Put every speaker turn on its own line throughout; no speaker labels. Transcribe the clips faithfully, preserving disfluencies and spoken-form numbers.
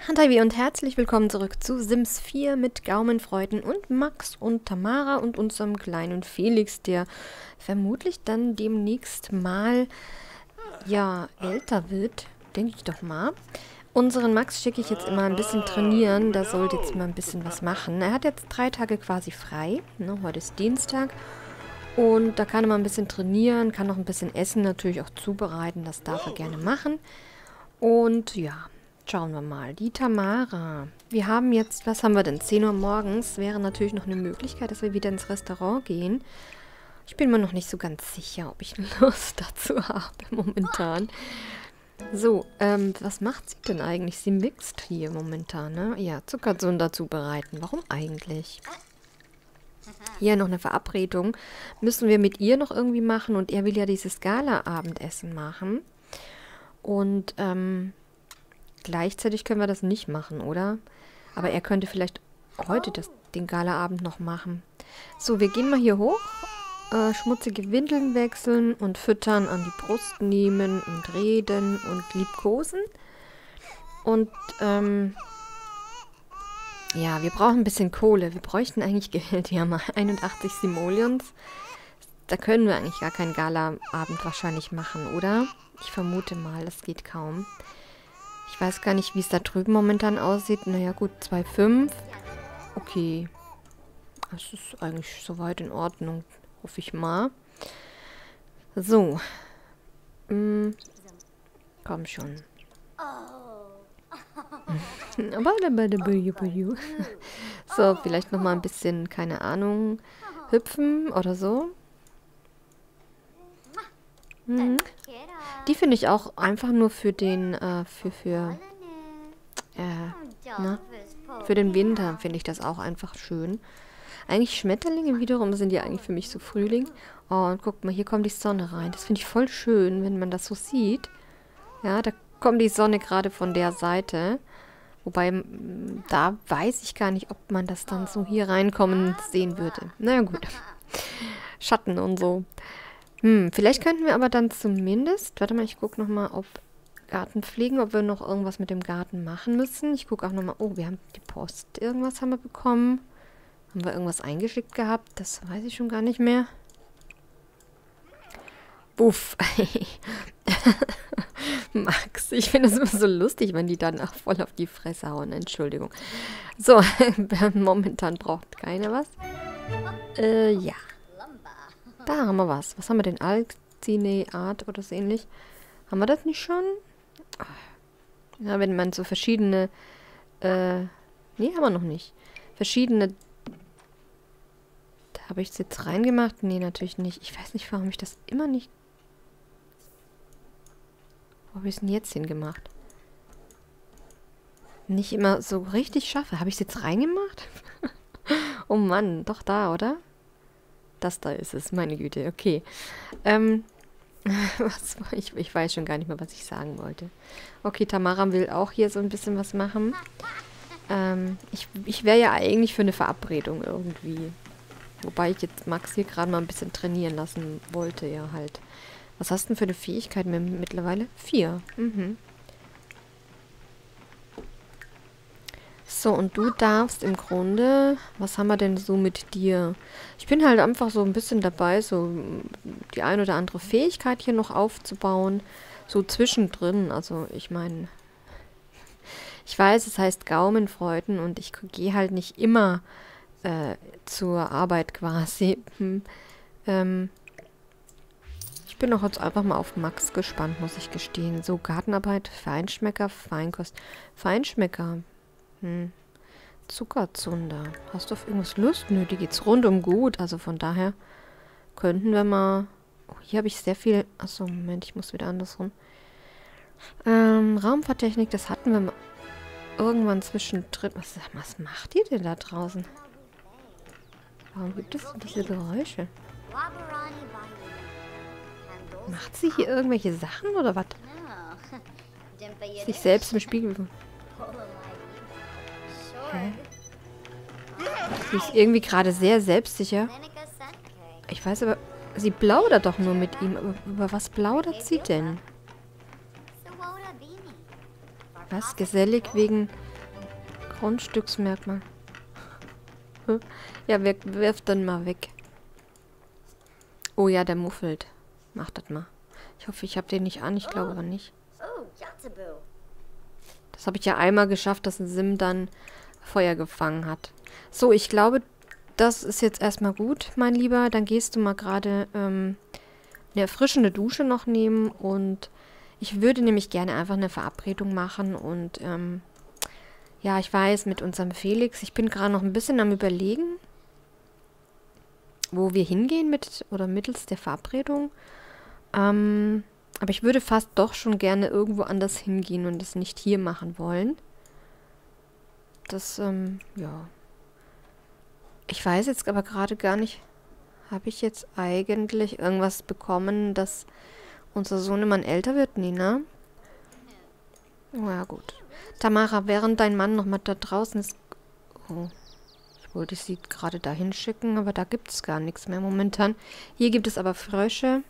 Hallo und herzlich willkommen zurück zu Sims vier mit Gaumenfreuden und Max und Tamara und unserem kleinen Felix, der vermutlich dann demnächst mal, ja, älter wird, denke ich doch mal. Unseren Max schicke ich jetzt immer ein bisschen trainieren, der sollte jetzt mal ein bisschen was machen. Er hat jetzt drei Tage quasi frei, ne? Heute ist Dienstag und da kann er mal ein bisschen trainieren, kann noch ein bisschen essen, natürlich auch zubereiten, das darf er gerne machen. Und ja, schauen wir mal. Die Tamara. Wir haben jetzt, was haben wir denn? zehn Uhr morgens wäre natürlich noch eine Möglichkeit, dass wir wieder ins Restaurant gehen. Ich bin mir noch nicht so ganz sicher, ob ich Lust dazu habe momentan. So, ähm, was macht sie denn eigentlich? Sie mixt hier momentan, ne? Ja, Zuckerzunder zubereiten. Warum eigentlich? Hier noch eine Verabredung. Müssen wir mit ihr noch irgendwie machen und er will ja dieses Gala-Abendessen machen. Und, ähm... gleichzeitig können wir das nicht machen, oder? Aber er könnte vielleicht heute das, den Galaabend noch machen. So, wir gehen mal hier hoch. Äh, schmutzige Windeln wechseln und füttern, an die Brust nehmen und reden und liebkosen. Und, ähm... ja, wir brauchen ein bisschen Kohle. Wir bräuchten eigentlich Geld. Wir haben mal einundachtzig Simoleons. Da können wir eigentlich gar keinen Galaabend wahrscheinlich machen, oder? Ich vermute mal, das geht kaum. Ich weiß gar nicht, wie es da drüben momentan aussieht. Naja, gut, zwei Komma fünf. Okay. Das ist eigentlich soweit in Ordnung. Hoffe ich mal. So. Hm. Komm schon. So, vielleicht nochmal ein bisschen, keine Ahnung, hüpfen oder so. Mhm. Die finde ich auch einfach nur für den, äh, für, für, äh, ne? Für den Winter finde ich das auch einfach schön. Eigentlich Schmetterlinge wiederum sind ja eigentlich für mich so Frühling. Oh, und guck mal, hier kommt die Sonne rein. Das finde ich voll schön, wenn man das so sieht. Ja, da kommt die Sonne gerade von der Seite. Wobei, da weiß ich gar nicht, ob man das dann so hier reinkommen sehen würde. Naja, gut. Schatten und so. Hm, vielleicht könnten wir aber dann zumindest, warte mal, ich gucke nochmal, ob Gartenpflegen, ob wir noch irgendwas mit dem Garten machen müssen. Ich gucke auch nochmal, oh, wir haben die Post, irgendwas haben wir bekommen. Haben wir irgendwas eingeschickt gehabt? Das weiß ich schon gar nicht mehr. Buff. Max, ich finde das immer so lustig, wenn die dann auch voll auf die Fresse hauen. Entschuldigung. So, momentan braucht keiner was. Äh, ja. Da haben wir was. Was haben wir denn? Alcineat oder so ähnlich. Haben wir das nicht schon? Ja, wenn man so verschiedene... Äh, nee, haben wir noch nicht. Verschiedene... Da habe ich es jetzt reingemacht? Nee, natürlich nicht. Ich weiß nicht, warum ich das immer nicht... Wo habe ich es denn jetzt hingemacht? Nicht immer so richtig schaffe. Habe ich es jetzt reingemacht? Oh Mann, doch da, oder? Das da ist es, meine Güte, okay. Ähm, was, ich, ich weiß schon gar nicht mehr, was ich sagen wollte. Okay, Tamara will auch hier so ein bisschen was machen. Ähm, ich ich wäre ja eigentlich für eine Verabredung irgendwie. Wobei ich jetzt Max hier gerade mal ein bisschen trainieren lassen wollte, ja halt. Was hast du denn für eine Fähigkeit mittlerweile? Vier. Mhm. So, und du darfst im Grunde... Was haben wir denn so mit dir? Ich bin halt einfach so ein bisschen dabei, so die ein oder andere Fähigkeit hier noch aufzubauen. So zwischendrin. Also, ich meine... Ich weiß, es heißt Gaumenfreuden und ich gehe halt nicht immer äh, zur Arbeit quasi. Hm. Ähm, ich bin auch jetzt einfach mal auf Max gespannt, muss ich gestehen. So, Gartenarbeit, Feinschmecker, Feinkost. Feinschmecker... Hm. Zuckerzunder. Hast du auf irgendwas Lust? Nö, die geht's rundum gut. Also von daher könnten wir mal... Oh, hier habe ich sehr viel... Achso, Moment, ich muss wieder andersrum. Ähm, Raumfahrttechnik, das hatten wir mal irgendwann zwischendrin. Was, was macht ihr denn da draußen? Warum gibt es denn diese Geräusche? Macht sie hier irgendwelche Sachen oder was? Sich selbst im Spiegel... Hä? Sie ist irgendwie gerade sehr selbstsicher. Ich weiß aber, sie plaudert doch nur mit ihm. Aber über was plaudert sie denn? Was? Gesellig wegen Grundstücksmerkmal. Ja, wirf, wirf dann mal weg. Oh ja, der muffelt. Mach das mal. Ich hoffe, ich habe den nicht an. Ich glaube aber nicht. Das habe ich ja einmal geschafft, dass ein Sim dann Feuer gefangen hat. So, ich glaube, das ist jetzt erstmal gut, mein Lieber. Dann gehst du mal gerade ähm, eine erfrischende Dusche noch nehmen. Und ich würde nämlich gerne einfach eine Verabredung machen. Und ähm, ja, ich weiß, mit unserem Felix, ich bin gerade noch ein bisschen am Überlegen, wo wir hingehen mit oder mittels der Verabredung. Ähm, aber ich würde fast doch schon gerne irgendwo anders hingehen und das nicht hier machen wollen. Das, ähm, ja. Ich weiß jetzt aber gerade gar nicht, habe ich jetzt eigentlich irgendwas bekommen, dass unser Sohnemann älter wird? Nee, ne? Oh ja, gut. Tamara, während dein Mann noch mal da draußen ist... Oh, ich wollte sie gerade dahin schicken, aber da gibt es gar nichts mehr momentan. Hier gibt es aber Frösche.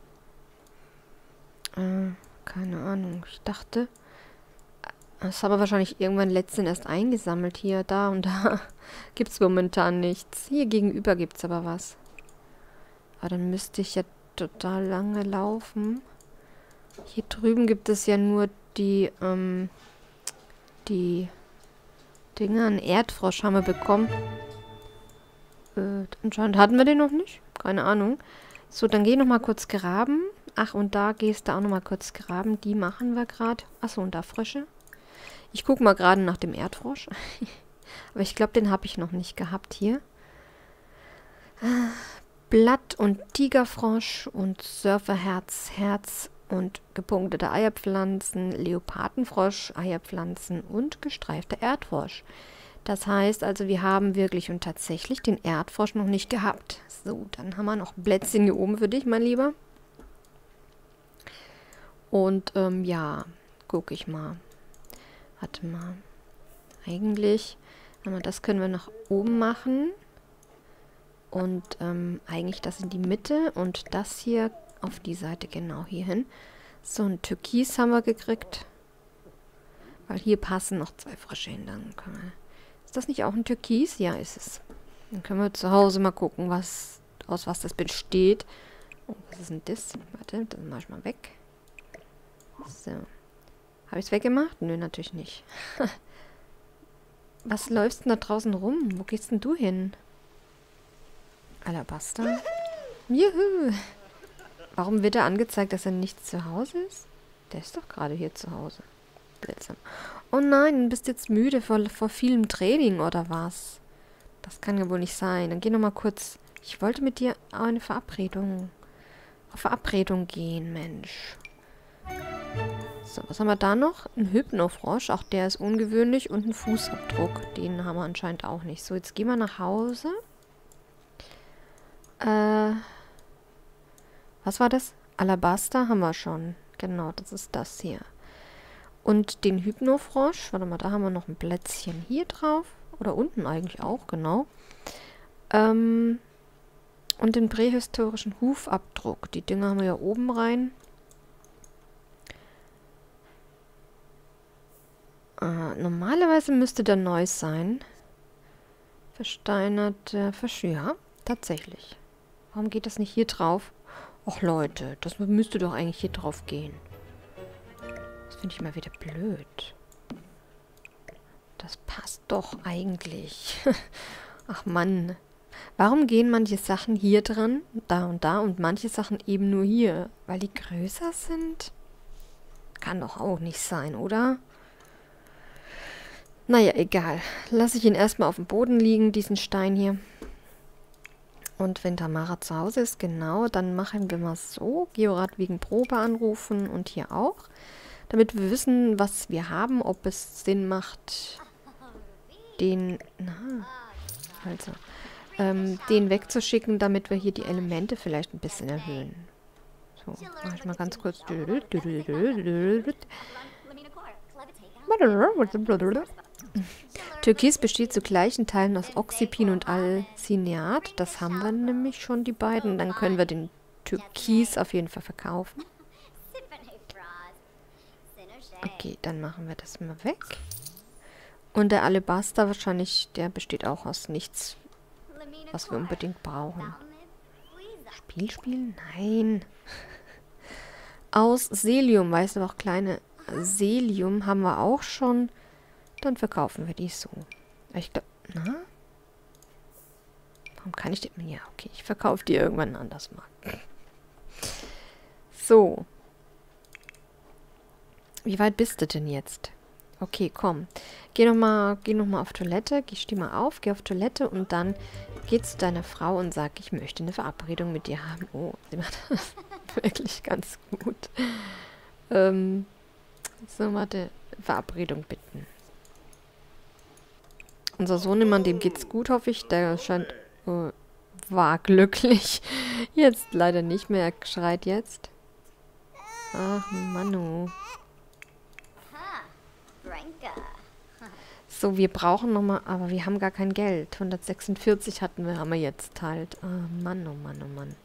Äh, keine Ahnung. Ich dachte... Das haben wir wahrscheinlich irgendwann letztens erst eingesammelt. Hier, da und da gibt es momentan nichts. Hier gegenüber gibt es aber was. Aber dann müsste ich ja total lange laufen. Hier drüben gibt es ja nur die, ähm, die Dinger. Einen Erdfrosch haben wir bekommen. Äh, anscheinend hatten wir den noch nicht. Keine Ahnung. So, dann geh noch mal kurz graben. Ach, und da gehst du auch noch mal kurz graben. Die machen wir gerade. Achso, und da Frösche. Ich gucke mal gerade nach dem Erdfrosch. Aber ich glaube, den habe ich noch nicht gehabt hier. Blatt- und Tigerfrosch und Surferherz, Herz und gepunktete Eierpflanzen, Leopardenfrosch, Eierpflanzen und gestreifter Erdfrosch. Das heißt also, wir haben wirklich und tatsächlich den Erdfrosch noch nicht gehabt. So, dann haben wir noch ein Plätzchen hier oben für dich, mein Lieber. Und ähm, ja, gucke ich mal. Warte mal. Eigentlich, aber das können wir nach oben machen. Und ähm, eigentlich das in die Mitte und das hier auf die Seite genau hier hin. So ein Türkis haben wir gekriegt. Weil hier passen noch zwei Frösche hin. Dann können wir, ist das nicht auch ein Türkis? Ja, ist es. Dann können wir zu Hause mal gucken, was, aus was das besteht. Oh, was ist denn das? Warte, das mach ich mal weg. So. Habe ich es weggemacht? Nö, natürlich nicht. Was läufst denn da draußen rum? Wo gehst denn du hin? Alabaster. Juhu. Warum wird er angezeigt, dass er nicht zu Hause ist? Der ist doch gerade hier zu Hause. Seltsam. Oh nein, du bist jetzt müde vor, vor vielem Training oder was? Das kann ja wohl nicht sein. Dann geh noch mal kurz. Ich wollte mit dir eine Verabredung. Auf Verabredung gehen, Mensch. So, was haben wir da noch? Ein Hypnofrosch. Auch der ist ungewöhnlich. Und ein Fußabdruck. Den haben wir anscheinend auch nicht. So, jetzt gehen wir nach Hause. Äh, was war das? Alabaster haben wir schon. Genau, das ist das hier. Und den Hypnofrosch. Warte mal, da haben wir noch ein Plätzchen hier drauf. Oder unten eigentlich auch, genau. Ähm, und den prähistorischen Hufabdruck. Die Dinger haben wir ja oben rein. Äh, normalerweise müsste der neu sein. Versteinerte Fisch. Ja, tatsächlich. Warum geht das nicht hier drauf? Och Leute, das müsste doch eigentlich hier drauf gehen. Das finde ich mal wieder blöd. Das passt doch eigentlich. Ach Mann. Warum gehen manche Sachen hier dran, da und da, und manche Sachen eben nur hier? Weil die größer sind? Kann doch auch nicht sein, oder? Naja, egal. Lasse ich ihn erstmal auf dem Boden liegen, diesen Stein hier. Und wenn Tamara zu Hause ist, genau, dann machen wir mal so. Georad wegen Probe anrufen und hier auch. Damit wir wissen, was wir haben, ob es Sinn macht, den, na, also, ähm, den wegzuschicken, damit wir hier die Elemente vielleicht ein bisschen erhöhen. So, mache ich mal ganz kurz. Türkis besteht zu gleichen Teilen aus Oxypin und Alcineat. Das haben wir nämlich schon, die beiden. Dann können wir den Türkis auf jeden Fall verkaufen. Okay, dann machen wir das mal weg. Und der Alabaster wahrscheinlich, der besteht auch aus nichts, was wir unbedingt brauchen. Spiel spielen? Nein. Aus Selium, weißt du, auch kleine Selium haben wir auch schon. Dann verkaufen wir die so. Ich glaube, na? Warum kann ich die? Ja, okay, ich verkaufe die irgendwann anders mal. So. Wie weit bist du denn jetzt? Okay, komm. Geh nochmal geh noch mal auf Toilette. Geh, steh mal auf, geh auf Toilette und dann geh zu deiner Frau und sag, ich möchte eine Verabredung mit dir haben. Oh, sie macht das wirklich ganz gut. Ähm, so, warte. Verabredung bitten. Unser Sohnemann, dem geht's gut, hoffe ich. Der scheint, äh, war glücklich. Jetzt leider nicht mehr. Er schreit jetzt. Ach, Manu. So, wir brauchen nochmal, aber wir haben gar kein Geld. hundertsechsundvierzig hatten wir, haben wir jetzt halt. Ah, Mann, oh Mann, oh Mann.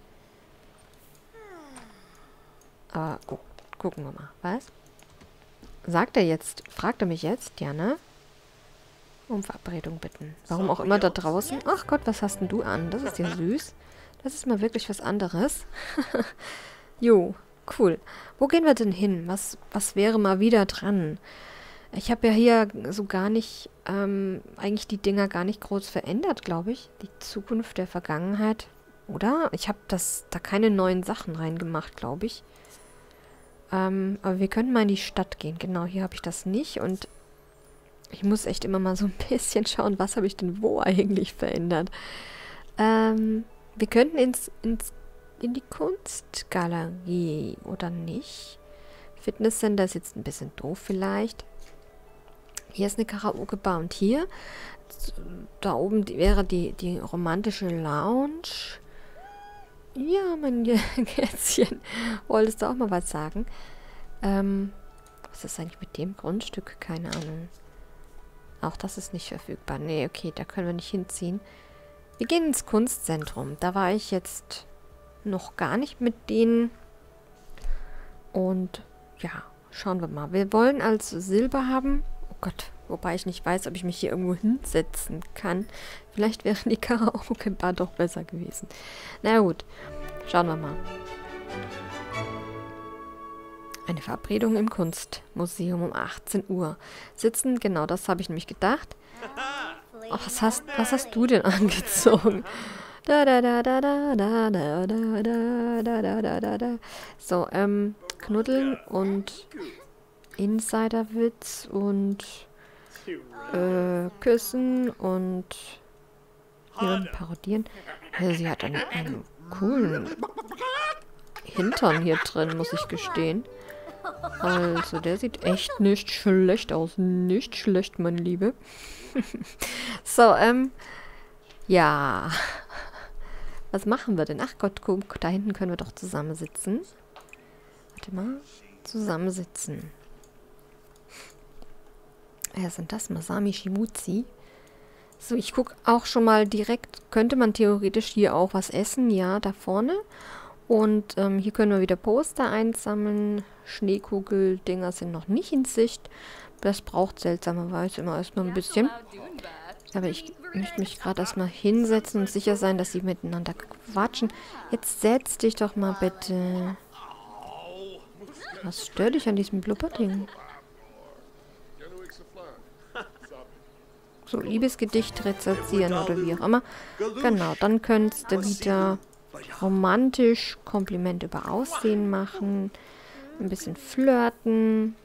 Aber gu gucken wir mal. Was? Sagt er jetzt? Fragt er mich jetzt? Ja, ne? Um Verabredung bitten. Warum auch immer da draußen. Ach Gott, was hast denn du an? Das ist ja süß. Das ist mal wirklich was anderes. Jo, cool. Wo gehen wir denn hin? Was, was wäre mal wieder dran? Ich habe ja hier so gar nicht, ähm, eigentlich die Dinger gar nicht groß verändert, glaube ich. Die Zukunft der Vergangenheit. Oder? Ich habe das da keine neuen Sachen reingemacht, glaube ich. Ähm, aber wir können mal in die Stadt gehen. Genau, hier habe ich das nicht. Und ich muss echt immer mal so ein bisschen schauen, was habe ich denn wo eigentlich verändert. Ähm, wir könnten ins, ins, in die Kunstgalerie, oder nicht? Fitnesscenter ist jetzt ein bisschen doof vielleicht. Hier ist eine Karaoke-Bar und hier, da oben die, wäre die, die romantische Lounge. Ja, mein Kätzchen, wolltest du auch mal was sagen? Ähm, was ist eigentlich mit dem Grundstück? Keine Ahnung. Auch das ist nicht verfügbar. Nee, okay, da können wir nicht hinziehen. Wir gehen ins Kunstzentrum. Da war ich jetzt noch gar nicht mit denen. Und ja, schauen wir mal. Wir wollen als Silber haben. Oh Gott, wobei ich nicht weiß, ob ich mich hier irgendwo hinsetzen kann. Vielleicht wäre die Karaoke-Bar doch besser gewesen. Na gut, schauen wir mal. Eine Verabredung im Kunstmuseum um achtzehn Uhr. Sitzen, genau, das habe ich nämlich gedacht. Oh, was hast, was hast du denn angezogen? Da, da, da, da, da, da, da, da, da, da, da, da, da. So, ähm, knuddeln und Insiderwitz und äh, küssen und jemanden parodieren. Ja, sie hat einen, einen coolen Hintern hier drin, muss ich gestehen. Also, der sieht echt nicht schlecht aus. Nicht schlecht, meine Liebe. So, ähm, ja. Was machen wir denn? Ach Gott, guck, da hinten können wir doch zusammensitzen. Warte mal. Zusammensitzen. Wer sind das? Masami Shimizu. So, ich gucke auch schon mal direkt. Könnte man theoretisch hier auch was essen? Ja, da vorne. Und ähm, hier können wir wieder Poster einsammeln. Schneekugel-Dinger sind noch nicht in Sicht. Das braucht seltsamerweise immer erstmal ein bisschen. Aber ich möchte mich gerade erstmal hinsetzen und sicher sein, dass sie miteinander quatschen. Jetzt setz dich doch mal bitte. Was stört dich an diesem Blubberding? So, Liebesgedicht rezitieren oder wie auch immer. Genau, dann könntest du wieder romantisch Komplimente über Aussehen machen. Ein bisschen flirten.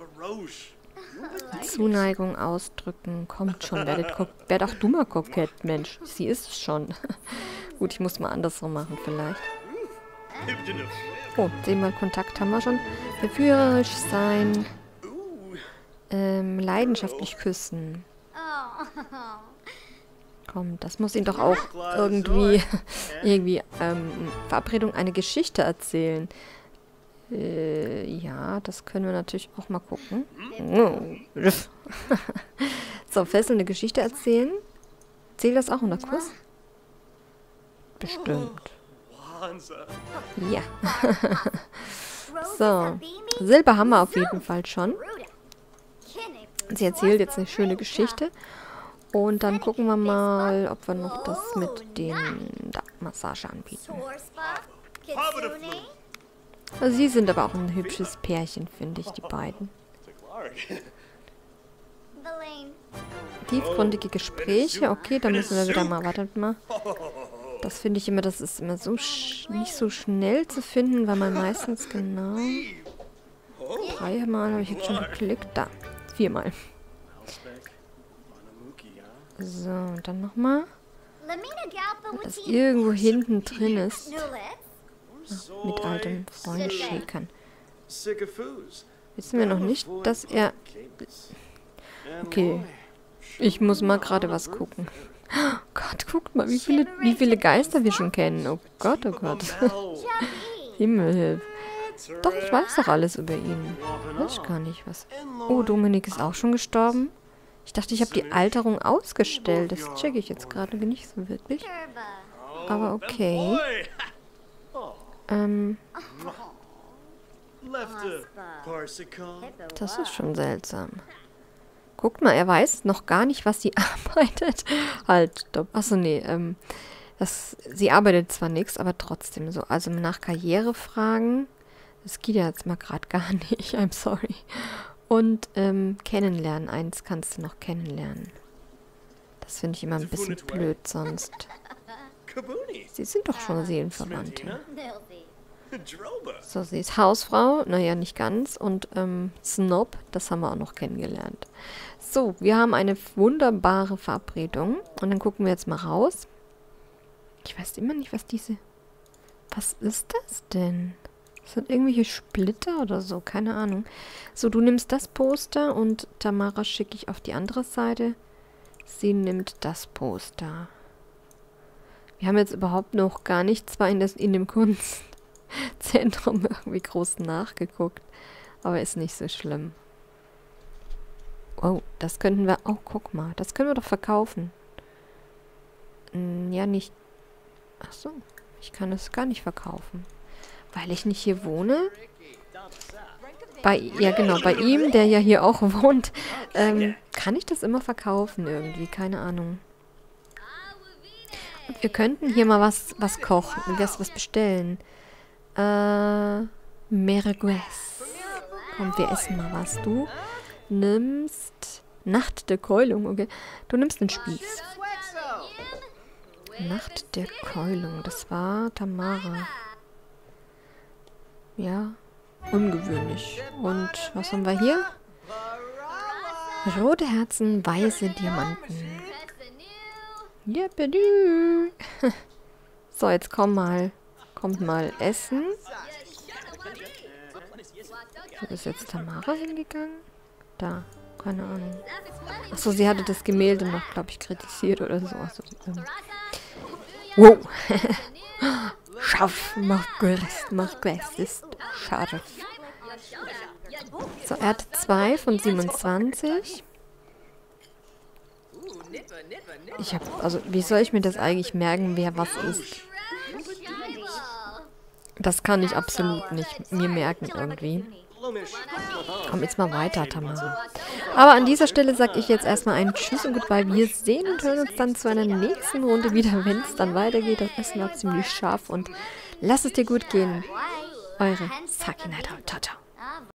Zuneigung ausdrücken. Kommt schon, werdet, werd auch du mal kokett, Mensch. Sie ist es schon. Gut, ich muss mal andersrum machen vielleicht. Oh, zehnmal Kontakt haben wir schon. Verführerisch sein. Ähm, leidenschaftlich küssen. Komm, das muss ihn doch auch irgendwie, irgendwie, ähm, Verabredung, eine Geschichte erzählen. Äh, ja, das können wir natürlich auch mal gucken. So, fesselnde Geschichte erzählen. Zählt das auch unter Kuss? Bestimmt. Ja. So, Silber haben wir auf jeden Fall schon. Sie erzählt jetzt eine schöne Geschichte. Und dann gucken wir mal, ob wir noch das mit dem da, Massage anbieten. Also sie sind aber auch ein hübsches Pärchen, finde ich, die beiden. Tiefgründige Gespräche, okay, da müssen wir wieder mal, wartet mal. Das finde ich immer, das ist immer so sch nicht so schnell zu finden, weil man meistens genau... Dreimal habe ich jetzt schon geklickt, da, viermal. So, und dann nochmal. Das irgendwo hinten drin ist. Ach, mit altem Freund Schäkern. Wissen wir noch nicht, dass er... Okay. Ich muss mal gerade was gucken. Oh Gott, guckt mal, wie viele, wie viele Geister wir schon kennen. Oh Gott, oh Gott. Himmelhilf. Doch, ich weiß doch alles über ihn. Weiß gar nicht was. Oh, Dominik ist auch schon gestorben. Ich dachte, ich habe die Alterung ausgestellt. Das checke ich jetzt gerade nicht so wirklich. Aber okay. Ähm. Das ist schon seltsam. Guckt mal, er weiß noch gar nicht, was sie arbeitet. Halt, stopp. Achso, nee, ähm. Das, sie arbeitet zwar nichts, aber trotzdem so. Also nach Karriere fragen. Das geht ja jetzt mal gerade gar nicht. I'm sorry. Und ähm, kennenlernen. Eins kannst du noch kennenlernen. Das finde ich immer ein bisschen blöd sonst. Sie sind doch schon Seelenverwandte. So, sie ist Hausfrau. Naja, nicht ganz. Und ähm, Snob, das haben wir auch noch kennengelernt. So, wir haben eine wunderbare Verabredung. Und dann gucken wir jetzt mal raus. Ich weiß immer nicht, was diese... Was ist das denn? Sind irgendwelche Splitter oder so? Keine Ahnung. So, du nimmst das Poster und Tamara schicke ich auf die andere Seite. Sie nimmt das Poster. Wir haben jetzt überhaupt noch gar nicht zwar in, das, in dem Kunstzentrum irgendwie groß nachgeguckt. Aber ist nicht so schlimm. Oh, das könnten wir... Oh, guck mal. Das können wir doch verkaufen. Hm, ja, nicht... Ach so. Ich kann es gar nicht verkaufen. Weil ich nicht hier wohne? Bei, ja, genau, bei ihm, der ja hier auch wohnt, ähm, kann ich das immer verkaufen irgendwie, keine Ahnung. Und wir könnten hier mal was, was kochen, was, was bestellen. Äh, Merguez. Komm, wir essen mal was. Du nimmst Nacht der Keulung, okay. Du nimmst einen Spieß. Nacht der Keulung, das war Tamara. Ja, ungewöhnlich. Und was haben wir hier? Rote Herzen, weiße Diamanten. Jippidü. So, jetzt komm mal. Kommt mal Essen. Wo ist jetzt Tamara hingegangen? Da, keine Ahnung. Achso, sie hatte das Gemälde noch, glaube ich, kritisiert oder so. Achso, ähm. Wow. Scharf, Marquez, Marquez ist scharf. So, er hat zwei von siebenundzwanzig. Ich habe, also, wie soll ich mir das eigentlich merken, wer was ist? Das kann ich absolut nicht mir merken irgendwie. Komm jetzt mal weiter, Tamara. Aber an dieser Stelle sage ich jetzt erstmal einen Tschüss und Goodbye. Wir sehen und hören uns dann zu einer nächsten Runde wieder, wenn es dann weitergeht. Das Essen war ziemlich scharf und lass es dir gut gehen. Eure Saki Night Out. Ciao, ciao.